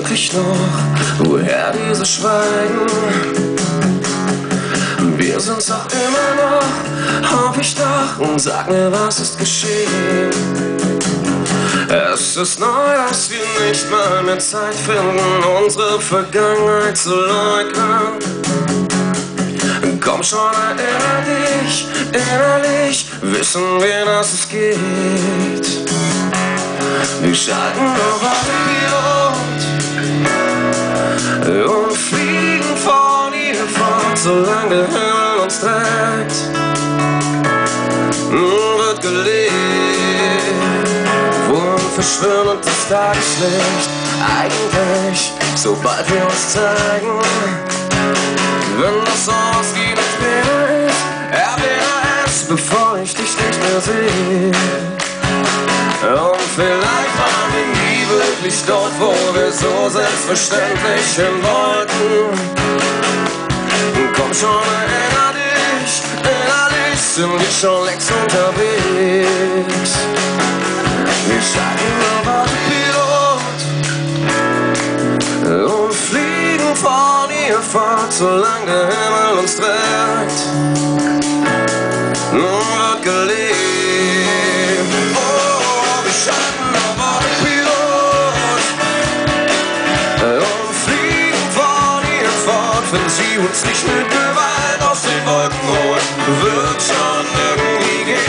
wirklich noch, woher dieses Schweigen? Wir sind's doch immer noch, hoffe ich doch, und sag mir, was ist geschehen? Es ist neu, dass wir nicht mal mehr Zeit finden, unsere Vergangenheit zu leugnen. Komm schon, erinnere dich, innerlich wissen wir, dass es geht. Wir schalten auf Autopilot und fliegen von ihr fort, solange der Himmel uns trägt. Wird gelebt, wohin verschwindet das Tageslicht? Eigentlich, sobald wir uns zeigen, wenn das so aussieht, als wäre ich, erwähne es, bevor ich dich nicht mehr sehe. Und vielleicht waren wir nie wirklich dort, wo wir so selbstverständlich hin wollten. Komm schon, innerlich sind wir schon längst unterwegs. Wir schalten auf Autopilot und fliegen von ihr fort, solange der Himmel uns trägt. Nun wird gelebt. Oh, wir schalten auf Autopilot und fliegen von ihr fort. Wenn sie uns nicht mit Gewalt aus den Wolken holt, wird schon irgendwie gehen.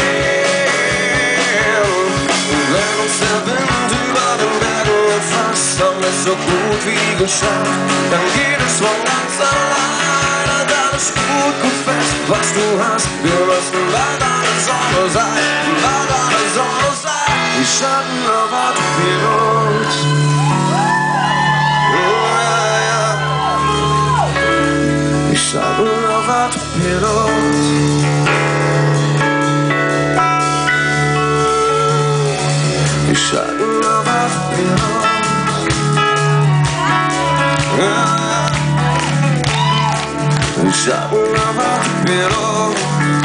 Wenn uns der Wind über den Bergen erfasst, haben wir es so gut wie geschafft. Dann geht es von ganz allein und alles gut, gut fest, was du hast. Wir müssen bald eine Sonne sein, bald eine Sonne sein. Die Schatten auf Autopilot. Die Schatten auf Autopilot. Die Schatten auf Autopilot. Die Schatten auf Autopilot.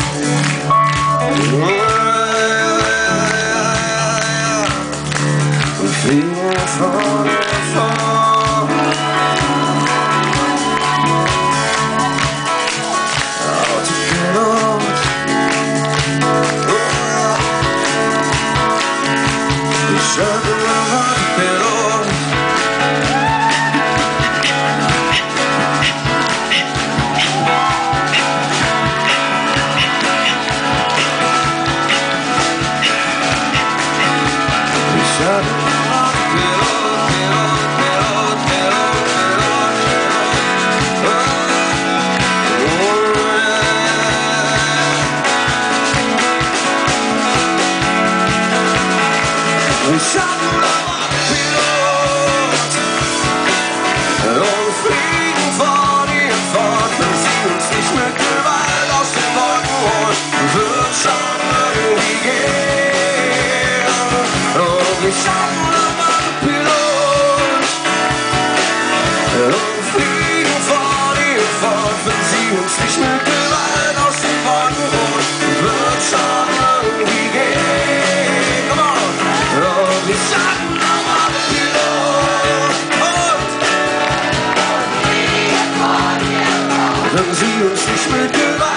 Wir fliegen von ihr fort. Autopilot. Die Schatten auf Autopilot. Wir schalten auf Autopilot und fliegen von ihr fort, wenn sie uns nicht mit Gewalt aus den Wolken holt, wird schon irgendwie gehen. Und wir schalten auf Autopilot und fliegen von ihr fort, wenn sie uns nicht mit Gewalt aus den Wolken holt, wird schon irgendwie gehen. Wir schalten auf Autopilot und wenn sie uns nicht mit Gewalt